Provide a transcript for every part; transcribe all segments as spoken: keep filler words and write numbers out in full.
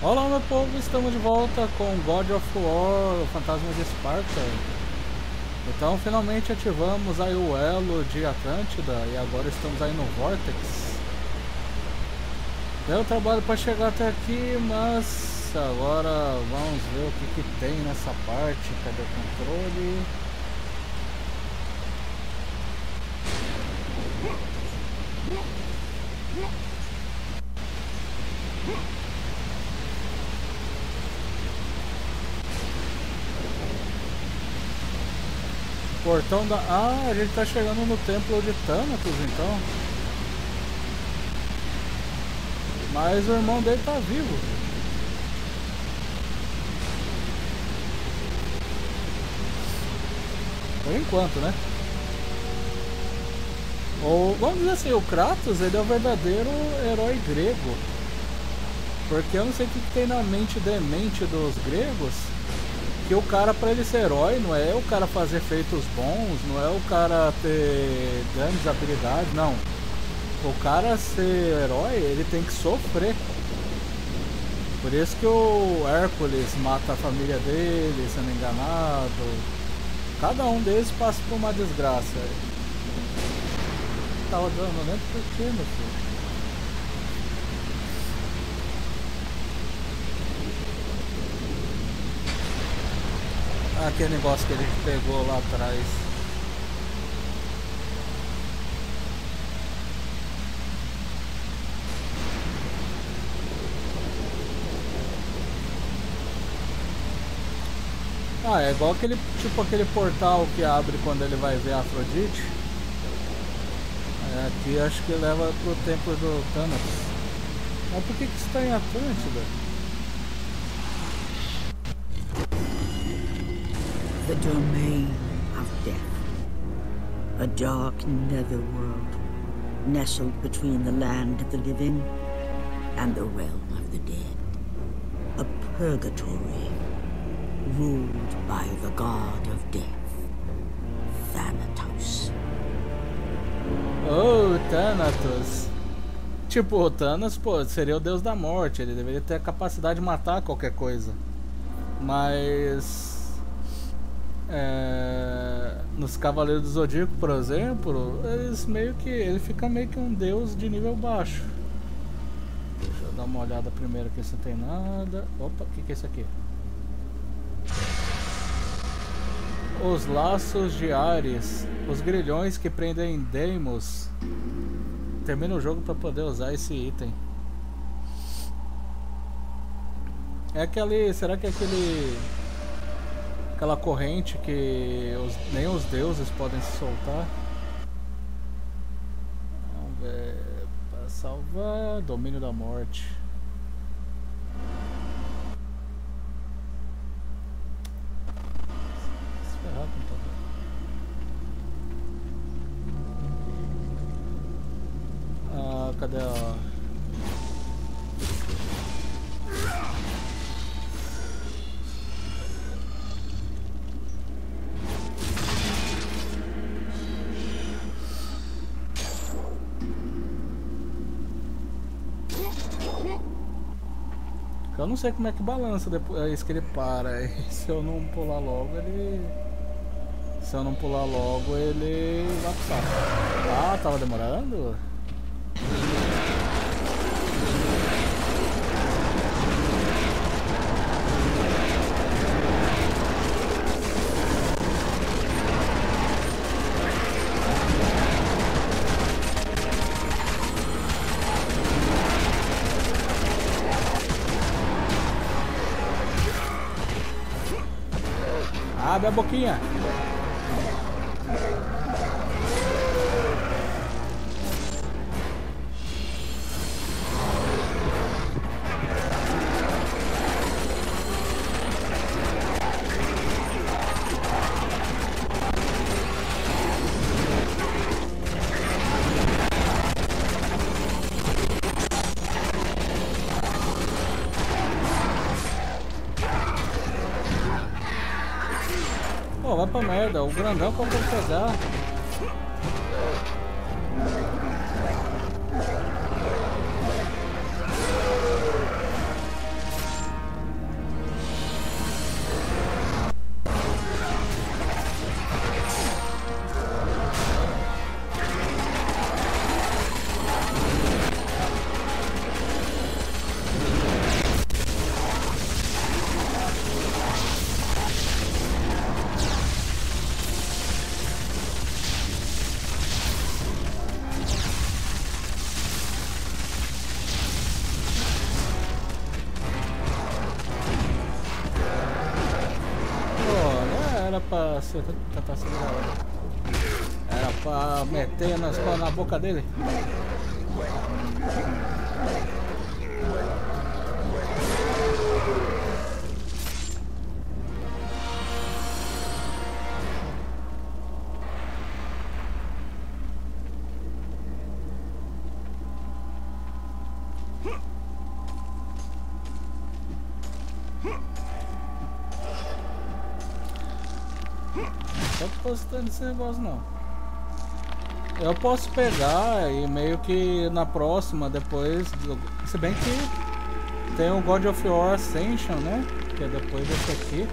Olá meu povo, estamos de volta com God of War, o Fantasma de Esparta. Então finalmente ativamos aí o elo de Atlântida e agora estamos aí no Vortex. Deu trabalho para chegar até aqui, mas agora vamos ver o que, que tem nessa parte. Cadê o controle? Portão da... Ah, a gente tá chegando no templo de Thanatos então. Mas o irmão dele tá vivo. Por enquanto, né? Ou, vamos dizer assim, o Kratos, ele é o verdadeiro herói grego. Porque eu não sei o que, que tem na mente demente dos gregos, que o cara, pra ele ser herói, não é o cara fazer feitos bons, não é o cara ter grandes habilidades, não. O cara ser herói, ele tem que sofrer. Por isso que o Hércules mata a família dele, sendo enganado. Cada um deles passa por uma desgraça. Tava dando, não lembro por que, meu filho. Aquele negócio que ele pegou lá atrás. Ah, é igual aquele, tipo aquele portal que abre quando ele vai ver a Afrodite. É, aqui acho que leva pro templo do Thanatos. Mas por que que está em Atlântida? The domain of death. A dark netherworld, nestled between the land of the living and the realm of the dead. A purgatory, ruled by the god of death, Thanatos. Oh, Thanatos. Tipo, o Thanos, pô, seria o deus da morte, ele deveria ter a capacidade de matar qualquer coisa. Mas... É, nos Cavaleiros do Zodíaco, por exemplo, eles meio que ele fica meio que um deus de nível baixo. Deixa eu dar uma olhada primeiro aqui se não tem nada. Opa, o que, que é isso aqui? Os laços de Ares, os grilhões que prendem Deimos. Termina o jogo para poder usar esse item. É aquele, será que é aquele aquela corrente que os, nem os deuses podem se soltar? Vamos ver. Para salvar. Domínio da morte. Se ferrar, computador. Ah, cadê a... Eu não sei como é que balança depois que ele para. E se eu não pular logo, ele... Se eu não pular logo, ele vai passar. Ah, tava demorando? Abre a boquinha. Pô, vai pra merda, o grandão que eu quero pegar. pra se- tentar segurar ela. Era pra meter nas colas na boca dele. Não tô gostando desse negócio não. Eu posso pegar e meio que na próxima depois, se bem que tem o God of War Ascension, né? Que é depois desse aqui.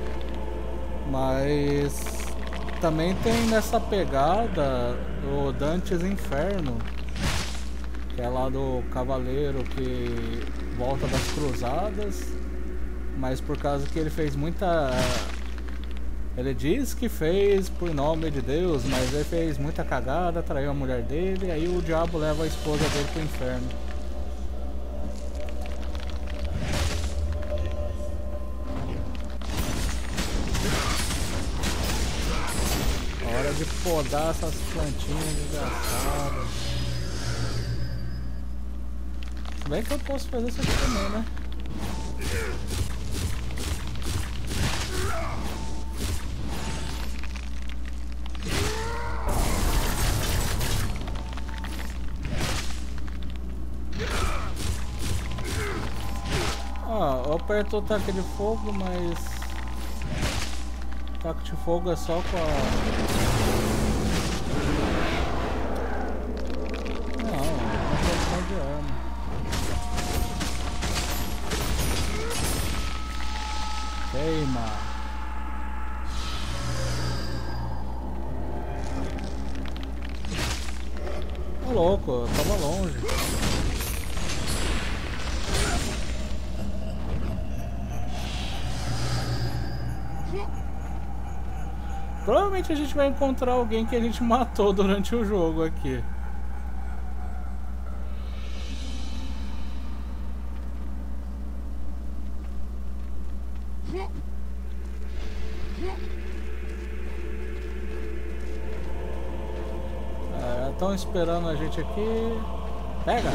Mas também tem nessa pegada o Dante's Inferno, que é lá do cavaleiro que volta das cruzadas, mas por causa que ele fez muita... Ele diz que fez por nome de Deus, mas ele fez muita cagada, traiu a mulher dele, e aí o diabo leva a esposa dele pro inferno. Hora de podar essas plantinhas desgraçadas. Se bem que eu posso fazer isso aqui também, né? Ah, eu aperto o ataque de fogo, mas ataque de fogo é só com a... Não, é uma questão de arma. Queima. Tá louco, eu tava longe. Provavelmente a gente vai encontrar alguém que a gente matou durante o jogo aqui. Estão esperando a gente aqui. Pega!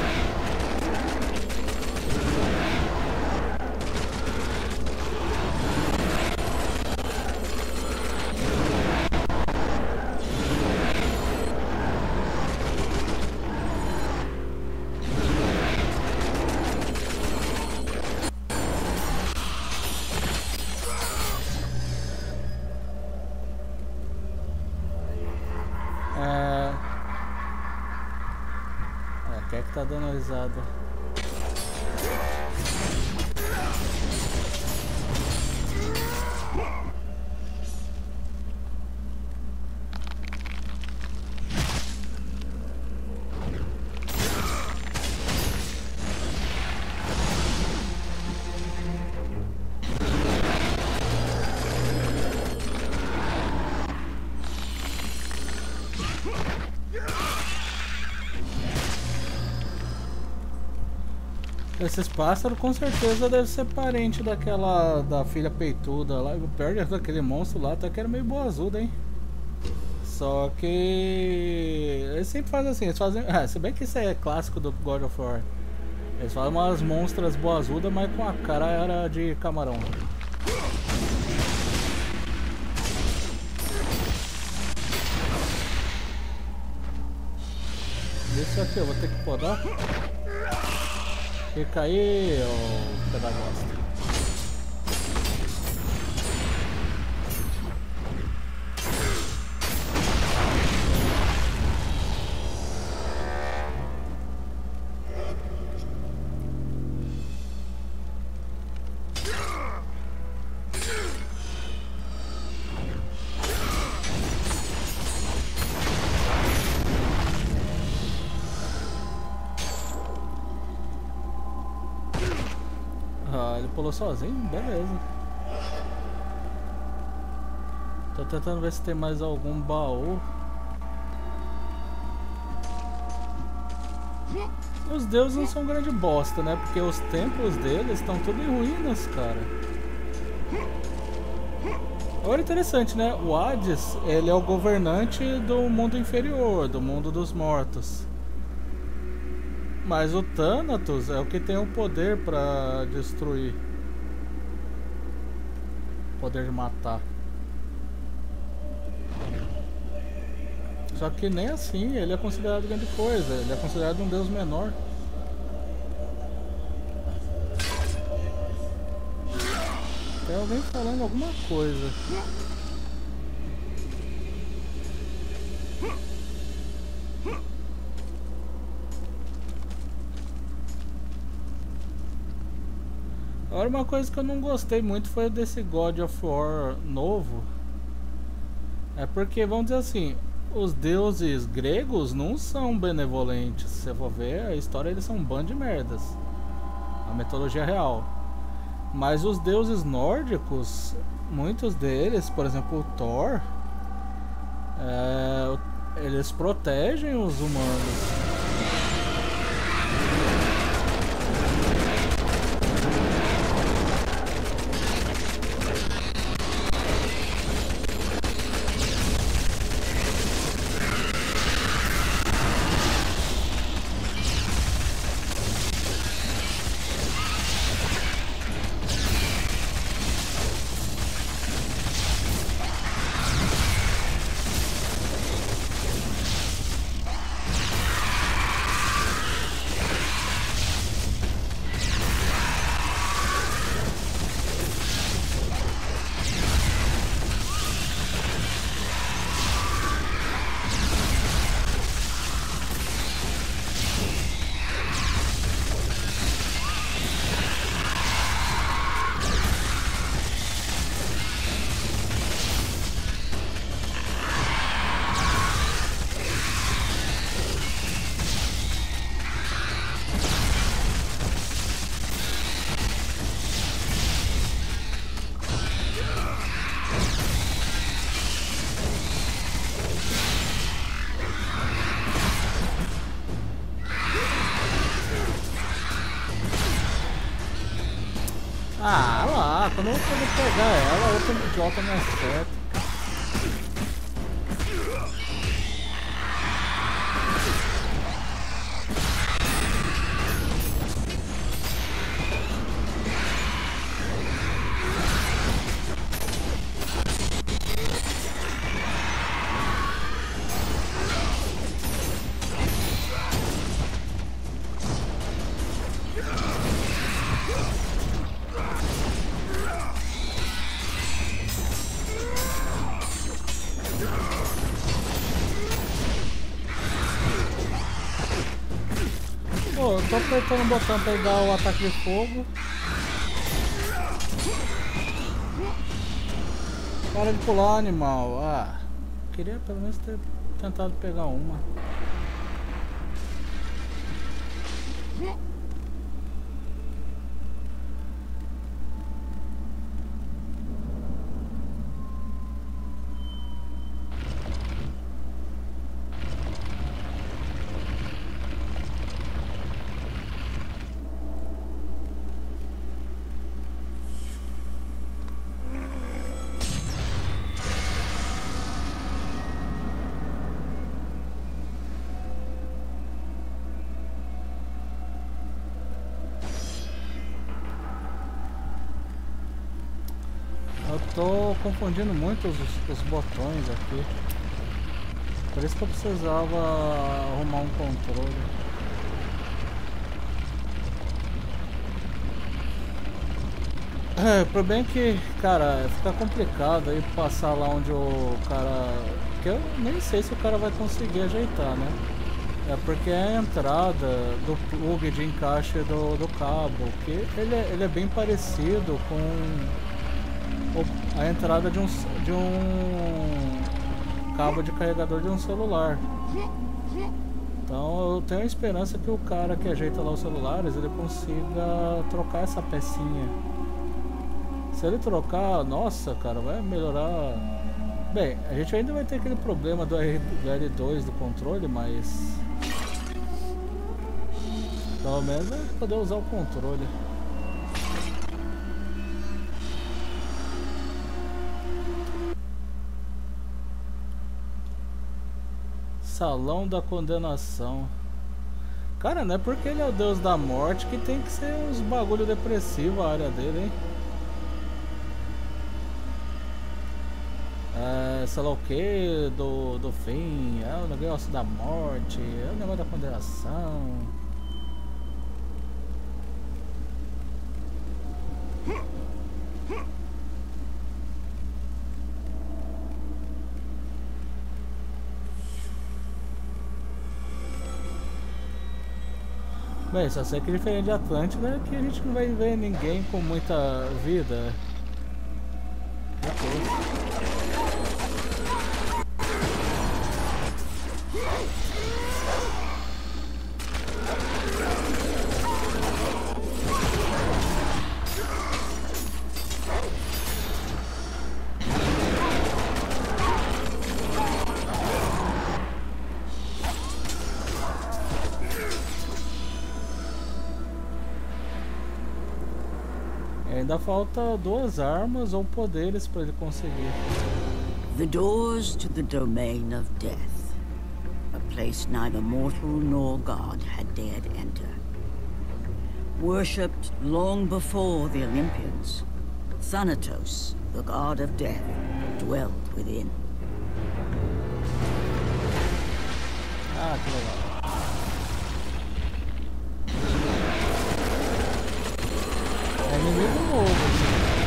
Quem é que tá dando risada? Esses pássaros com certeza deve ser parente daquela da filha peituda lá. O pior daquele monstro lá até que era meio boazudo, hein? Só que eles sempre fazem assim, eles fazem. Ah, se bem que isso é clássico do God of War. Eles fazem umas monstras boazudas, mas com a cara era de camarão. Isso aqui eu vou ter que podar. Fica aí, ô pedagosto. Ah, ele pulou sozinho? Beleza. Tô tentando ver se tem mais algum baú. Os deuses não são grande bosta, né? Porque os templos deles estão tudo em ruínas, cara. Olha, interessante, né? O Hades, ele é o governante do mundo inferior, do mundo dos mortos. Mas o Thanatos é o que tem o poder pra destruir. Poder de matar. Só que nem assim ele é considerado grande coisa. Ele é considerado um deus menor. Tem alguém falando alguma coisa. Agora, uma coisa que eu não gostei muito foi desse God of War novo. É porque, vamos dizer assim, os deuses gregos não são benevolentes. Se você for ver a história, eles são um bando de merdas. A mitologia real. Mas os deuses nórdicos, muitos deles, por exemplo o Thor, é, eles protegem os humanos. Ah lá, quando eu vou poder pegar ela, outro idiota me acerta. Pô, eu tô apertando o botão pra ele dar o ataque de fogo. Para de pular, animal. Ah, queria pelo menos ter tentado pegar uma. Eu tô confundindo muito os, os botões aqui. Por isso que eu precisava arrumar um controle. É, o problema é que, cara, fica complicado aí passar lá onde o cara... Que eu nem sei se o cara vai conseguir ajeitar, né? É porque é a entrada do plug de encaixe do, do cabo, que ele é, ele é bem parecido com a entrada de um, de um cabo de carregador de um celular. Então eu tenho a esperança que o cara que ajeita lá os celulares, ele consiga trocar essa pecinha. Se ele trocar, nossa, cara, vai melhorar. Bem, a gente ainda vai ter aquele problema do R dois do controle, mas pelo menos vai poder usar o controle. Salão da Condenação. Cara, não é porque ele é o deus da morte que tem que ser uns bagulho depressivo a área dele, hein? É, sei lá o que, do, do fim, é o negócio da morte, é o negócio da condenação. Bem, só sei que diferente de Atlântida é que a gente não vai ver ninguém com muita vida. Ainda falta duas armas ou poderes para ele conseguir. The doors to the domain of death, a place neither mortal nor god had dared enter. Worshipped long before the Olympians, Thanatos, the god of death, dwelled within. Ah, que legal. É inimigo novo.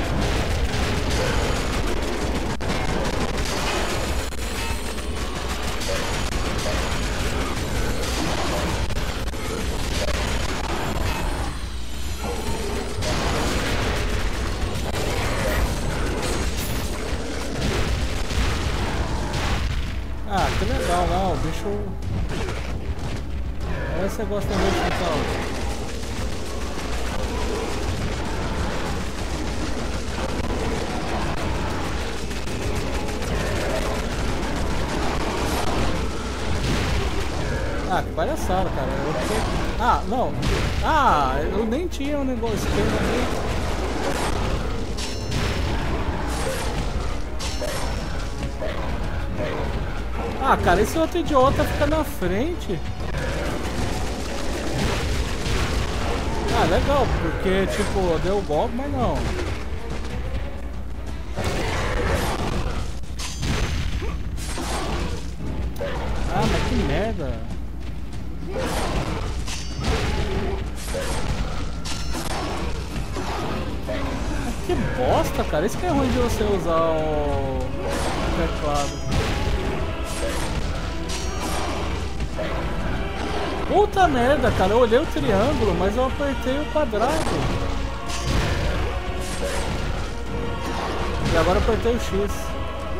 Ah, que legal lá, o bicho. Olha, você gosta desse então. Ah, que palhaçada, cara. Eu fiquei... Ah, não. Ah, eu nem tinha um negócio esquema ali. Ah, cara, esse outro idiota fica na frente. Ah, legal, porque, tipo, deu golpe, mas não. Ah, mas que merda. Que bosta, cara. Isso que é ruim de você usar o teclado. Puta merda, cara. Eu olhei o triângulo, mas eu apertei o quadrado. E agora eu apertei o X.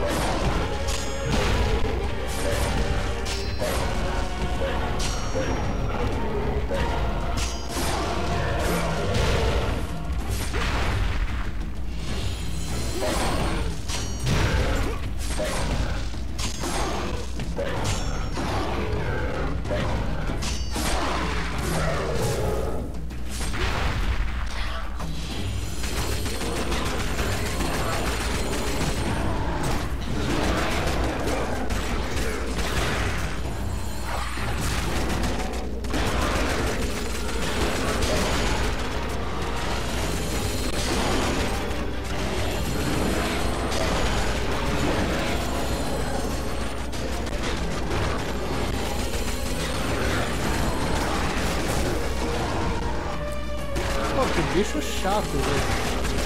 Bicho chato, velho.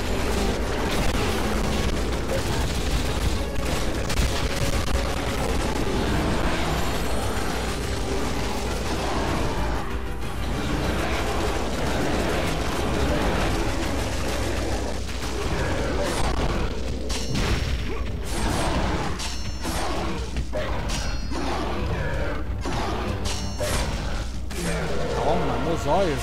Toma, meus olhos.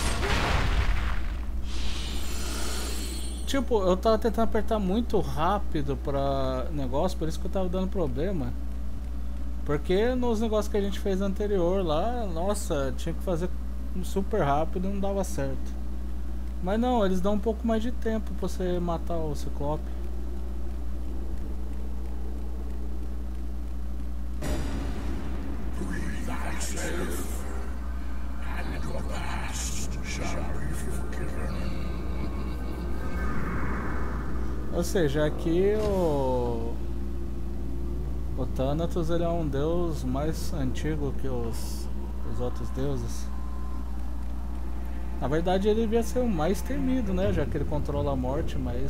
Tipo, eu tava tentando apertar muito rápido pra negócio, por isso que eu tava dando problema. Porque nos negócios que a gente fez anterior lá, nossa, tinha que fazer super rápido e não dava certo. Mas não, eles dão um pouco mais de tempo pra você matar o Ciclope. Breathe. Ou seja, aqui o... O Thanatos ele é um deus mais antigo que os, os outros deuses. Na verdade ele devia ser o mais temido, né? Já que ele controla a morte, mas...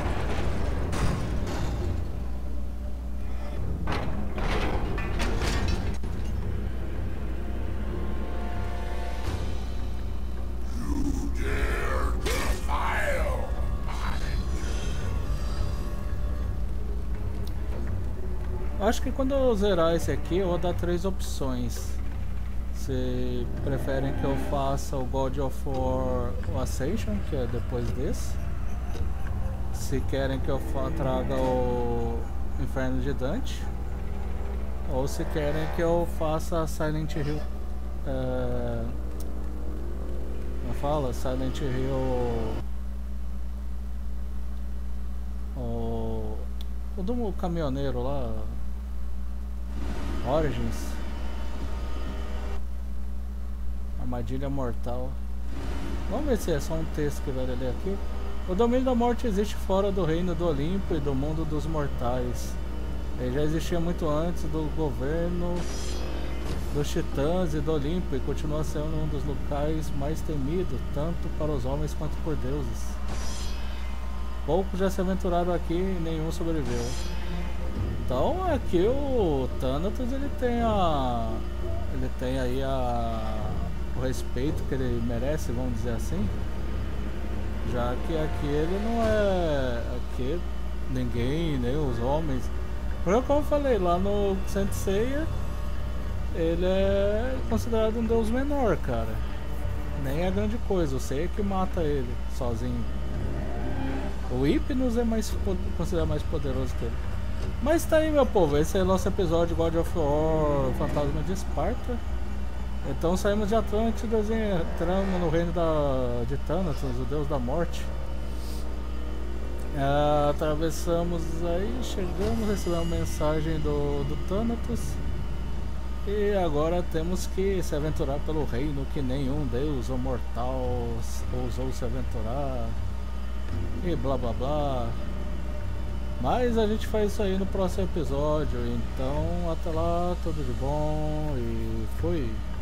Acho que quando eu zerar esse aqui, eu vou dar três opções. Se preferem que eu faça o God of War o Ascension, que é depois desse. Se querem que eu traga o Inferno de Dante. Ou se querem que eu faça Silent Hill. É... Como fala? Silent Hill... O... O do caminhoneiro lá... Origins. Armadilha Mortal. Vamos ver se é só um texto que vai ler aqui. O domínio da morte existe fora do reino do Olimpo e do mundo dos mortais. Ele já existia muito antes do governo dos titãs e do Olimpo e continua sendo um dos locais mais temidos, tanto para os homens quanto por deuses. Poucos já se aventuraram aqui e nenhum sobreviveu. Então aqui o Thanatos ele tem a ele tem aí a o respeito que ele merece, vamos dizer assim, já que aqui ele não é aqui ninguém, nem os homens, porque como eu falei lá no Saint Seiya, ele é considerado um deus menor, cara, nem é grande coisa, o Seiya que mata ele sozinho. O Hypnos é mais considerado mais poderoso que ele. Mas tá aí, meu povo, esse é o nosso episódio de God of War Fantasma de Esparta. Então saímos de Atlântida e entramos no reino da, de Thanatos, o deus da morte. É, atravessamos aí, chegamos, recebemos mensagem do, do Thanatos. E agora temos que se aventurar pelo reino que nenhum deus ou mortal ousou se aventurar. E blá blá blá. Mas a gente faz isso aí no próximo episódio. Então até lá, tudo de bom e fui.